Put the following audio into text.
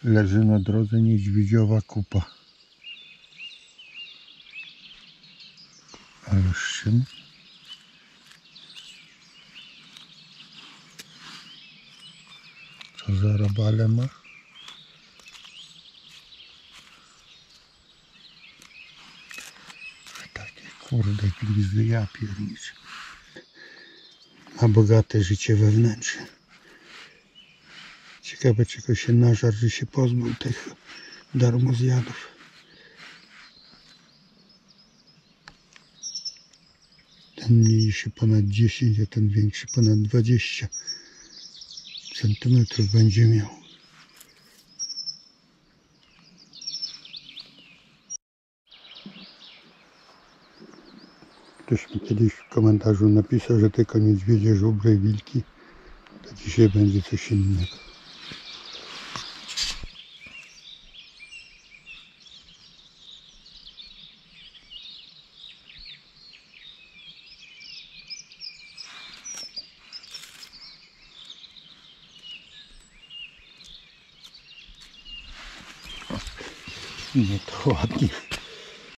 Leży na drodze niedźwiedziowa kupa. Ależ się. Co za robale ma? Takie kurde glizdy, ja pierniczę. Ma bogate życie wewnętrzne. Ciekawe, czego się nażarł, że się pozbył tych darmozjadów. Ten mniejszy ponad 10, a ten większy ponad 20 centymetrów będzie miał. Ktoś mi kiedyś w komentarzu napisał, że tylko niedźwiedzie, żubry i wilki. To dzisiaj będzie coś innego. No to ładnie.